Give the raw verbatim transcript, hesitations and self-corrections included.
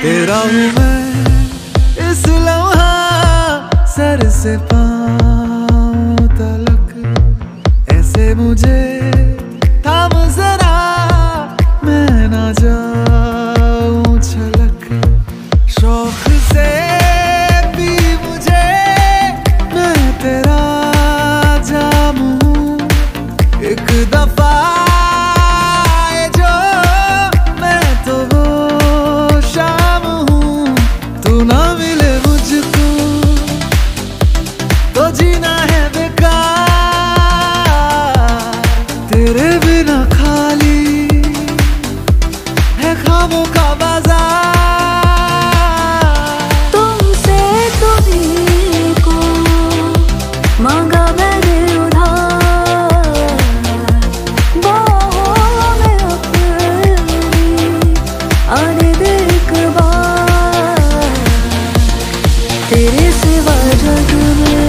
तेरा हूँ मैं इस लम्हा, सर से पाँव तलक। ऐसे मुझे थाम जरा, मैं ना जाऊं छलक। शौक से भी मुझे, मैं तेरा जाम हूँ। एक दफा ना मिले मुझको तो जीना है बेकार, तेरे बिना खाली है ख्वाबों का बाजार। तुमसे तुम्हीं को मांगा मैंने उधार, बाहों में अपनी आने दे एक बार। तेरे सिवा जग में